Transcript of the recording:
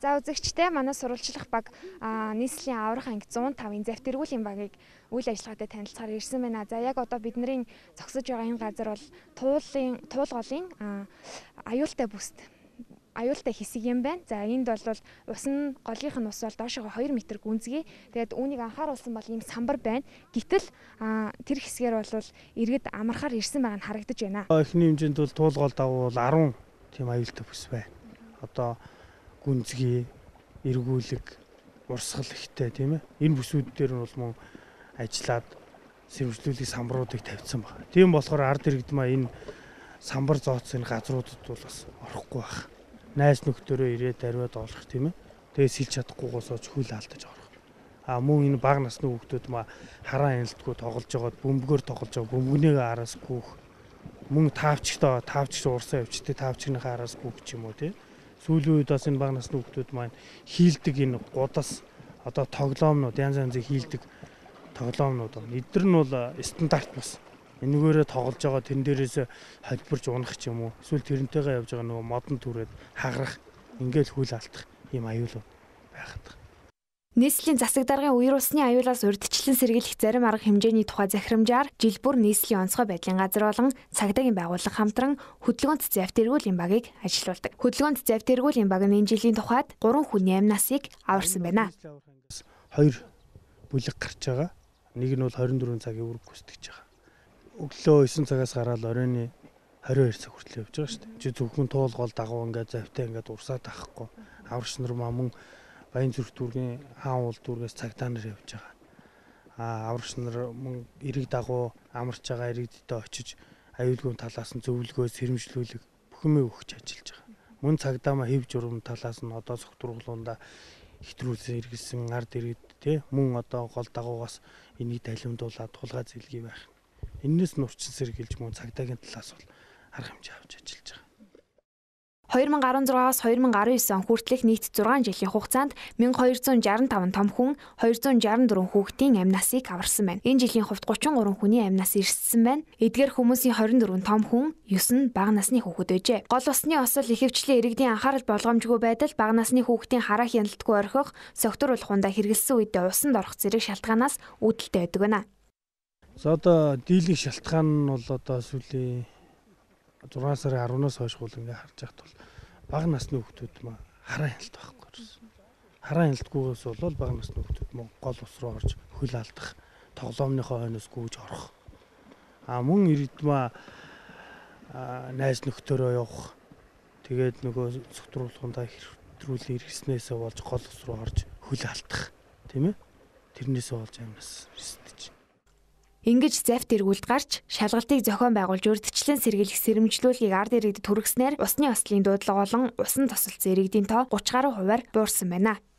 За үзэгчтэй манай сурвалжлах баг нийслэлийн аврах анги 105-ын завт эргүүлийн багийг үйл ажиллагаатай танилцахаар ирсэн байна. За яг одоо бидний зогсож байгаа энэ газар бол туулголын аюултай бүст. Аюултай хэсэг юм байна. За энд бол ус нь голынх нь ус бол доошоо 2 м гүнзгий. Тэгээд үүнийг анхааруулсан бол ийм самбар байна. Гэтэл тэр хэсгээр бол иргэд амархаар ирсэн байгаа нь харагдаж байна. Эхний хэмжээнд бол туулгол дагуу бол 10 тийм аюултай бүс байна. Одоо гүнзгий, эргүүлэг, урсгал ихтэй тийм ээ. Энэ бүсүүд дээр нь бол мөн ажиллаад сэрэмжлүүлэх самбаруудыг тавьсан байна. Тийм болохоор ард иргэдмаа энэ самбар зооцсон газруудад бол бас орохгүй байх. Найз нөхдөрөө ирээд ариад олох тийм ээ. Тэгээ сэлж чадахгүйгоос хөл алдаж орох. Мөн энэ бага насны хүүхдүүд маа хараа хяналтгүй тоглож байгаад бөмбөгөөр тоглож байгаа бөмбөгнийгээ араас гүөх. Мөн таавчч урсаа явчтэй таавчныхаа араас гүөх ч юм уу тийм. Сүүлийн үед бас энэ бага насны хүүхдүүд маань хийлдэг энэ гудас одоо тоглоомнууд янз янзыг хийлдэг тоглоомнууд байна. Эдгээр нь бол стандарт бас. Энэгээрээ тоглож байгаа тэн дээрээс холбирч унах ч юм уу. Эсвэл тэрнтэйгээ явж байгаа нөгөө модон түрээд хагарах, ингээл хөл алдах ийм аюул байхад. Нийслэлийн засаг даргын үер усны аюулаас урьдчилан сэргийлэх зарим арга хэмжээний тухай захирамжаар жил бүр нийслэлийн онцгой байдлын газар болон цагдаагийн байгууллага хамтран хөдөлгөөнт завт эргүүлийн багийг ажилуулдаг. Хөдөлгөөнт завт эргүүлийн баг нь энэ жилийн тухайд 3 хүний амь насыг аварсан байна. 2 бүлэг гарч байгаа. Нэг нь бол 24 цагийн үүрэг гүйцэтгэж байгаа. Өглөө 9 цагаас гараад оройн 22 цаг хүртэл явж байгаа шүү дээ. Чи зөвхөн туулгол дагуу ингээд завтаа ингээд урсаад авахгүй. Аварч нар мөн Баян зүрх дүүргийн хаан уул дүүргээс цагдаа нар явж байгаа. Аварч нар мөн эрэг дагуу амарч байгаа иргэдтэй очиж аюулгүй талаас нь зөвлөгөө сэрэмжлүүлэг бүхэмээ өгч ажиллаж байгаа. Мөн цагдаа маа хэв журам талаас нь одоо зөвхөрүүлгуундаа ихтрүүлсэн иргэсэн ард иргэд тий мөн одоо гол дагуугаас энийг далимдуулаад тулгаа зэлгий байх. Энээс нь урчин сэргийлж мөн цагдаагийн талаас бол арга хэмжээ авч ажиллаж байгаа. 2016-аас 2019 он хүртэлх нийт 6 жилийн хугацаанд 1265 том хүн 264 хүүхдийн амь насыг аварсан байна. Энэ жилийн хувьд 33 хүний амь нас ирсэн байна. Эдгээр хүмүүсийн 24 том хүн 9 нь бага насны хүүхэд байжээ. Гол усны осол ихэвчлэн иргэдийн анхаарал болгоомжгүй байдал бага насны хүүхдийн хараа хяналтгүй орхих, согтур улхуундаа хэрэгэлсэн үедээ усанд орох зэрэг шалтгаанаас үүдэлтэй байдаг байна. За одоо дийлэх шалтгаан нь бол одоо сүүлийн 6 сарын 10-наас хойш гол ингээ харж байхад бол бага насны хүүхдүүд маа хараа хяналт байхгүй гэсэн. Хараа хяналтгүйгээс бол бага насны хүүхдүүд мөн гол ус руу орж хөл алдах, тоглоомныхоо хойноос гүйж орох. Мөн иргэдмаа найз нөхдөөрөө явах. Тэгээд нөгөө согтруулахундаа хэвтрүүлэн иргэснээсээ болж гол ус руу орж хөл алдах, тийм ээ? Тэрнээсээ болж амнаас ирсдэж. Ингэж завт эргүүлд гарч шалгалтыг зохион байгуулж урьдчилан сэргийлэх сэрэмжлүүлгийг ард иргэдэд хүргэснээр усны ослын дуудлага болон усан тосолцсон иргэдийн тоо 30 гаруй хувиар буурсан байна.